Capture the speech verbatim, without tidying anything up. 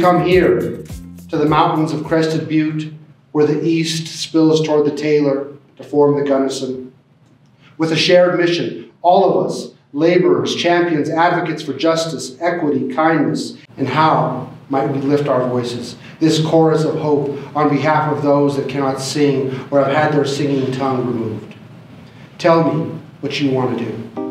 come here to the mountains of Crested Butte, where the east spills toward the Taylor to form the Gunnison. With a shared mission, all of us, laborers, champions, advocates for justice, equity, kindness, and how might we lift our voices, this chorus of hope on behalf of those that cannot sing or have had their singing tongue removed. Tell me what you want to do.